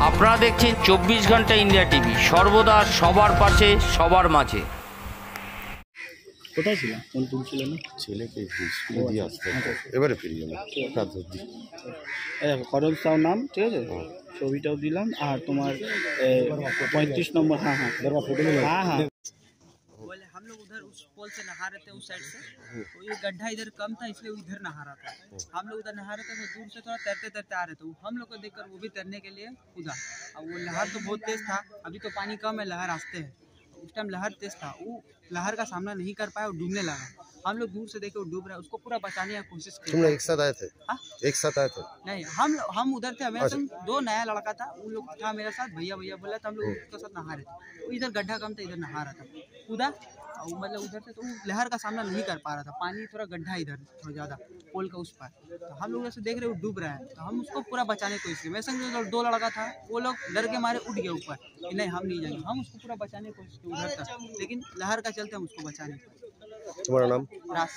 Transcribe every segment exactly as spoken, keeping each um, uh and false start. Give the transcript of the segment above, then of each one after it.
আপনারা দেখছেন চব্বিশ ঘন্টা ইন্ডিয়া টিভি, সর্বদা সবার পাশে সবার মাঝে। কোথায় ছিলাম? কোন টুল ছিল না? ছেলেকে স্কুলে দিয়ে আসতে এবারে ফিরে যাবো রাত অবধি। দেখো খরচ তাও নাম, ঠিক আছে, ছবিটাও দিলাম। আর তোমার পঁয়ত্রিশ নম্বর। हाँ हाँ हाँ हाँ बोले हम लोग उधर उस पोल से नहा रहे थे, उस साइड से, तो ये गड्ढा इधर कम था इसलिए इधर नहा रहा था। हम लोग उधर नहा रहे थे तो दूर से थोड़ा तैरते तैरते आ रहे थे, हम लोग को देखकर वो भी तैरने के लिए कूदा। अब वो लहर तो बहुत तेज था, अभी तो पानी कम है, लहर आस्ते है। उस टाइम लहर तेज था, वो लहर का सामना नहीं कर पाया और डूबने लगा। हम लोग दूर से देखे वो डूब रहा है, उसको पूरा बचाने की कोशिश की। तुम लोग एक साथ आए थे? हाँ? एक साथ आए थे? नहीं, हम हम उधर थे, हमें दो नया लड़का था, उन लोग था मेरे साथ, भैया भैया बोला था, हम लोग उसके साथ नहा रहे थे। वो इधर गड्ढा कम था, इधर नहा रहा था, कूदा, मतलब उधर से तो लहर का सामना नहीं कर पा रहा था, पानी थोड़ा गड्ढा इधर थोड़ा ज़्यादा पोल का उस पर। तो हम लोग ऐसे देख रहे वो डूब रहा है, तो हम उसको पूरा बचाने की कोशिश की। मैं संग दो लड़का था, वो लोग डर के मारे उठ गए ऊपर कि नहीं हम नहीं जाएंगे। हम उसको पूरा बचाने की कोशिश की उधर तक, लेकिन लहर का चलते हम उसको बचाने की। তোমার নাম? रास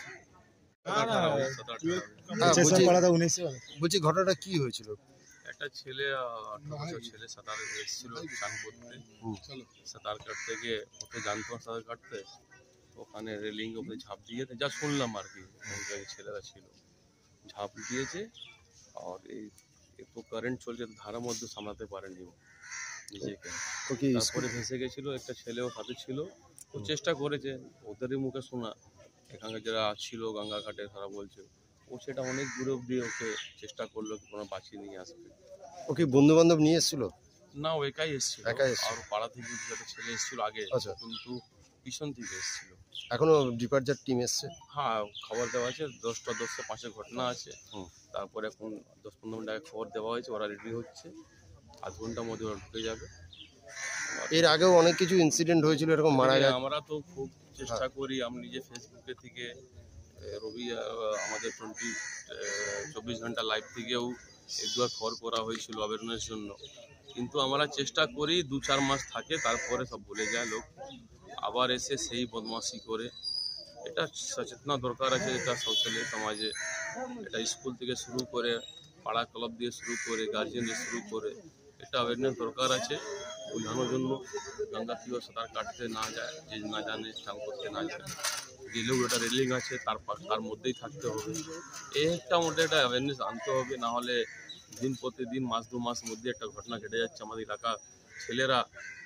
বলছি ঘটনাটা কি হয়েছিল? একটা ছেলে আঠারো বছর ছেলে সাঁতার এসেছিল চান করতে, সাঁতার কাটতে গিয়ে ওকে জানতো সাঁতার কাটতে, ওখানে রেলিং ওপরে ঝাঁপ দিয়েছে, যা শুনলাম আর কি, ছেলেরা ছিল ঝাঁপ দিয়েছে। আর এই তো কারেন্ট চলছে, ধারার মধ্যে সামলাতে পারেনি ও নিজেকে, তারপরে ভেসে গেছিলো। একটা ছেলেও সাথে ছিল, ও চেষ্টা করেছে, ওদেরই মুখে শোনা, এখানকার যারা ছিল গঙ্গা ঘাটে তারা বলছে ও সেটা অনেক দূরে অব্দি ওকে চেষ্টা করলো কি কোনো বাঁচিয়ে নিয়ে আসবে। ও কি বন্ধু বান্ধব নিয়ে এসেছিল? না, ও একাই এসেছিল, একাই এসেছিল। আর পাড়া থেকে একটা ছেলে এসেছিল আগে, কিন্তু পিছন থেকে এসেছিল। এখনো ডিপার্চার টিম এসছে? হ্যাঁ, খবর দেওয়া আছে, দশটা দশটা পাঁচের ঘটনা আছে। তারপরে এখন দশ পনেরো মিনিট আগে খবর দেওয়া হয়েছে, ওরা রেডি হচ্ছে, আধ ঘন্টার মধ্যে ওরা ঢুকে যাবে। এর আগেও অনেক কিছু ইনসিডেন্ট হয়েছিল এরকম মারা যায়। আমরা তো খুব চেষ্টা করি, আমি নিজে ফেসবুকে থেকে, রবি আমাদের টোয়েন্টি চব্বিশ ঘন্টা লাইভ থেকেও এক দুবার খবর করা হয়েছিল অ্যাওয়ারনেস জন্য, কিন্তু আমরা চেষ্টা করি দু চার মাস থাকে, তারপরে সব ভুলে যায় লোক, আবার এসে সেই বদমাশি করে। এটা সচেতনা দরকার আছে, এটা সোশ্যালি সমাজে, এটা স্কুল থেকে শুরু করে, পাড়া ক্লাব দিয়ে শুরু করে, গার্জিয়ান দিয়ে শুরু করে, এটা অ্যাওয়ারনেস দরকার আছে বোঝানোর জন্য। গঙ্গা কীভাবে সাঁতার কাটতে না যায়, যে না জানে চান করতে না জানে, গেলেও একটা রেলিং আছে, তার তার মধ্যেই থাকতে হবে। এই একটা মধ্যে একটা অ্যাওয়ারনেস আনতে হবে, না হলে দিন প্রতিদিন মাস দু মাস মধ্যে একটা ঘটনা ঘটে যাচ্ছে। আমাদের এলাকা ছেলেরা,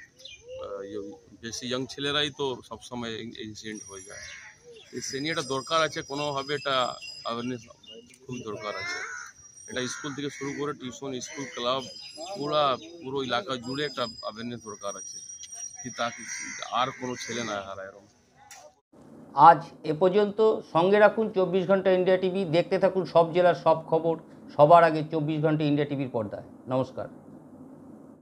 বেশি ইয়াং ছেলেরাই তো সবসময় ইনসিডেন্ট হয়ে যায়। সে নিয়ে এটা দরকার আছে, কোনোভাবে এটা অ্যাওয়ারনেস খুবই দরকার আছে। এটা স্কুল থেকে শুরু করে টিউশন, স্কুল, ক্লাব, পুরা পুরো এলাকা জুড়ে একটা অ্যাওয়ারনেস দরকার আছে, কি তাকে আর কোনো ছেলে না হারায় এরকম। আজ এ পর্যন্ত। সঙ্গে রাখুন চব্বিশ ঘন্টা ইন্ডিয়া টিভি, দেখতে থাকুন সব জেলার সব খবর সবার আগে চব্বিশ ঘন্টা ইন্ডিয়া টিভির পর্দায়। নমস্কার।